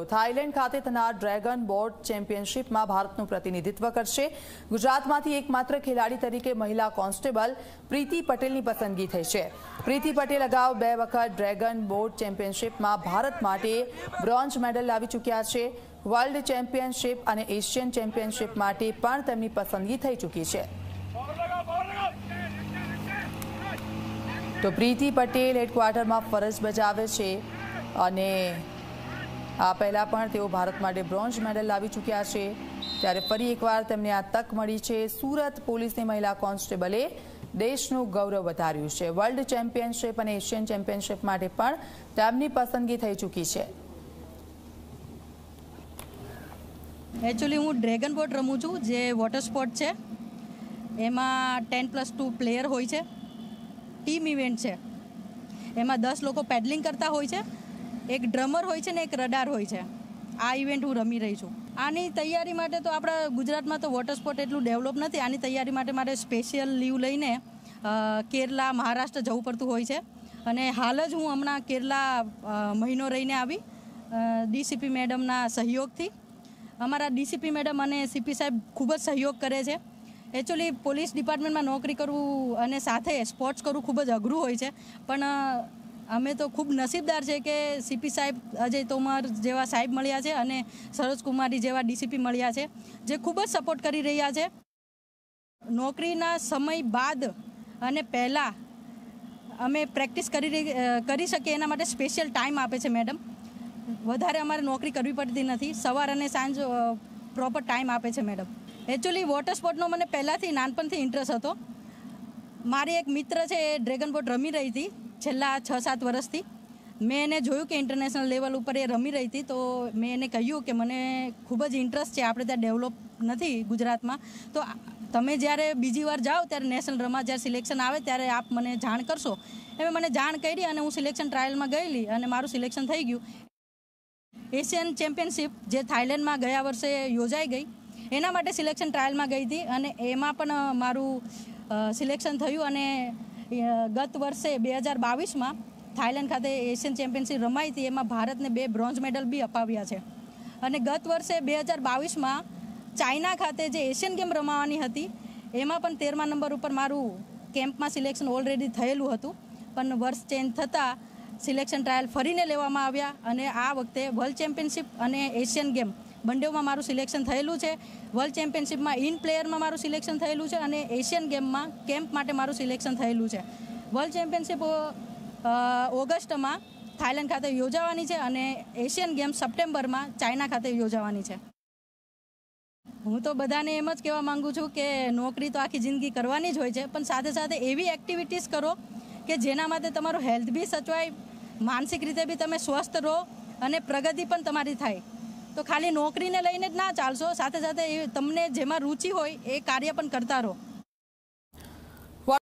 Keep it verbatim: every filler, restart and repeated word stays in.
Thailand ખાતે થનાર dragon boat ચેમ્પિયનશિપમાં ભારતનું પ્રતિનિધિત્વ કરશે। ગુજરાતમાંથી એકમાત્ર ખેલાડી તરીકે મહિલા કોન્સ્ટેબલ પ્રીતિ પટેલની પસંદગી થઈ છે। પ્રીતિ પટેલ અગાઉ બે વખત ડ્રેગન બોટ ચેમ્પિયનશિપમાં ભારત માટે બ્રોન્ઝ મેડલ લાવી ચૂક્યા છે। વર્લ્ડ ચેમ્પિયનશિપ અને એશિયન ચેમ્પિયનશિપ માટે પણ તેમની પસંદગી થઈ ચૂકી છે। તો પ્રીતિ પટેલ હેડક્વાર્ટરમાં ફરજ બજાવે છે અને આ પહેલા પણ તેઓ ભારત માટે બ્રોન્ઝ મેડલ લાવી ચૂક્યા છે, ત્યારે ફરી એકવાર તેમને આ તક મળી છે। સુરત પોલીસની મહિલા કોન્સ્ટેબલે દેશનું ગૌરવ વધાર્યું છે। વર્લ્ડ ચેમ્પિયનશિપ અને એશિયન ચેમ્પિયનશિપ માટે પણ તેમની પસંદગી થઈ ચૂકી છે। एक्चुअली हूँ ड्रेगन बोट रमूँ छूँ जे वॉटर स्पोर्ट है। एમાં टेन प्लस टू प्लेयर होय छे। टीम इवेंट है। एમાં दस लोग पेडलिंग करता होय छे। एक ड्रमर होय छे ने एक रडार होय छे। आ इवेंट हूँ रमी रही छूँ। आनी तैयारी माटे तो आपड़ा गुजरात में तो वॉटर स्पोर्ट एटलुं डेवलप नथी। आनी तैयारी माटे मारे स्पेशियल लीव लईने केरला महाराष्ट्र जवुं पड़तुं होय छे अने हाल ज हूँ हमणां केरला महीनो रहीने आवी डीसीपी मेडमना सहयोगथी। अमारा डीसीपी मेडम अने सीपी साहेब खूब ज सहयोग करे छे। एक्चुअली पोलीस डिपार्टमेंट में नौकरी करवू अने साथे स्पोर्ट्स करवू खूब ज अघरू होय छे, पण अमे तो खूब नसीबदार छे के सीपी साहेब अजय तोमर जेवा साहेब मळ्या छे अने सरोज कुमारी जेवा डीसीपी मळ्या छे जे खूब ज सपोर्ट करी रह्या छे। नौकरीना समय बाद अने पहेला अमे प्रेक्टिस करी करी शकीए एना माटे स्पेशियल टाइम आपे छे मैडम। वधारे अमारे नौकरी करवी पड़ती नहीं। सवार अने सांज प्रॉपर टाइम आपे छे मैडम। एक्चुअली वॉटर स्पोर्टनो मने पहलाथी नानपणथी इंटरेस्ट हतो। मारी एक मित्र छे ए ड्रेगन बोट रमी रही थी छेल्ला छ सात वर्षथी। मैं एने जोयुं के इंटरनेशनल लेवल पर ए रमी रही थी तो मैं एने कह्युं के मने खूब ज इंटरेस्ट छे, आपणे त्यां डेवलप नथी गुजरातमां, तो तमे ज्यारे बीजी वार जाओ त्यारे नेशनल रमा ज्यारे सिलेक्शन आवे त्यारे आप मने जाण करशो। एमे मने जाण करी अने हूँ सिलेक्शन ट्रायलमां गयेली अने मारुं सिलेक्शन थई गयुं। एशियन चेम्पियनशिप जे थाईलेंड में गया वर्षे योजाई गई एना माटे सिलेक्शन ट्रायल में गई थी अने एमां पण मारू सिलेक्शन थयुं अने गत वर्षे बे हज़ार बावीस में थाईलेंड खाते एशियन चेम्पियनशिप रमाई थी। एमां भारत ने बे ब्रोन्ज मेडल भी अपाव्या छे अने गत वर्षे बे हज़ार बावीस में चाइना खाते जे एशियन गेम रमावानी हती एमां पण तेरमा नंबर पर मारू केम्प में सिलेक्शन ऑलरेडी थयेलुं हतुं, पण वर्ष चेन्ज थता सिलेक्शन ट्रायल फरीने लेवामां आव्या अने आ वखते वर्ल्ड चेम्पियनशिप अने एशियन गेम बंडेमां मारुं सिलेक्शन थयेलुं छे। वर्ल्ड चेम्पियनशिप में इन प्लेयर में मारुं सिलेक्शन थयेलुं छे अने एशियन गेम में केम्प माटे मारुं सिलेक्शन थयेलुं छे। वर्ल्ड चेम्पियनशिप ऑगस्ट में थाईलेंड खाते योजावानी छे अने एशियन गेम सप्टेम्बर में चाइना खाते योजावानी छे। हूँ तो बधाने एम ज कहेवा मांगू छूं के नौकरी तो आखी जिंदगी करवानी ज होय छे, पण साथे साथे एवी एक्टिविटीज करो के जेना माटे तमारुं हेल्थ भी सचवाय, मानसिक रीते भी तमे स्वस्थ रहो अने प्रगति पण तमारी थाय। तो खाली नौकरी ने लईने ज ना चालशो, साथे साथे तमने जेमां रुचि होय ए कार्य पण करता रहो।